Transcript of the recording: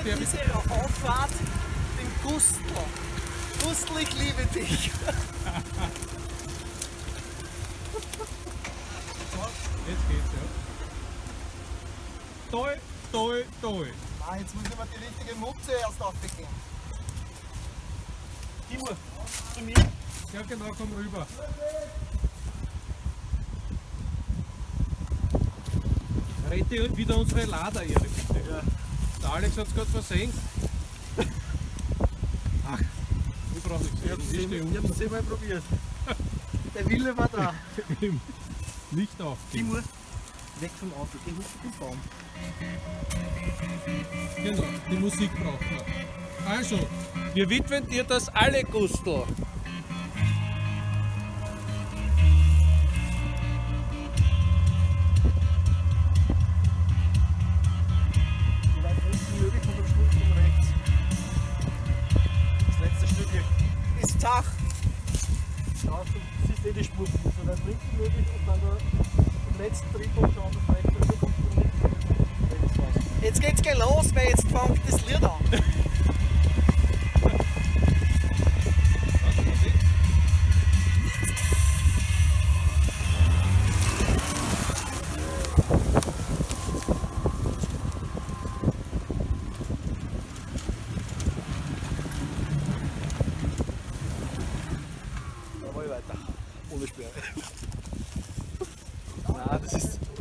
diese Auffahrt, den Gustl. Gustl, ich liebe dich. Jetzt geht's, ja. Toi, toi, toi. Ah, jetzt muss ich mal die richtige Mutze erst aufbekommen. Timo, zu mir. Ja genau, komm rüber. Rette wieder unsere Laderehre, bitte. Ja. Der Alex hat es gerade versenkt. Ach, ich brauche nichts. Ich habe es mal probiert. Der Wille war da. Nicht aufgeben. Timo, weg vom Auto, geh hoch zum Baum. Genau, die Musik braucht man. Also, Wir widmen dir das alle, Gustl. So weit rechts wie möglich von dem Stuhl rechts. Das letzte Stück ist zach. Schaust du, siehst eh die Spur. So weit links wie möglich und dann im letzten Drittel schauen, dass rechts rüber kommt und links raus. Jetzt geht's gleich los, weil jetzt fängt das Lied an. Weiter. Ohne Sperre. Nein, das ist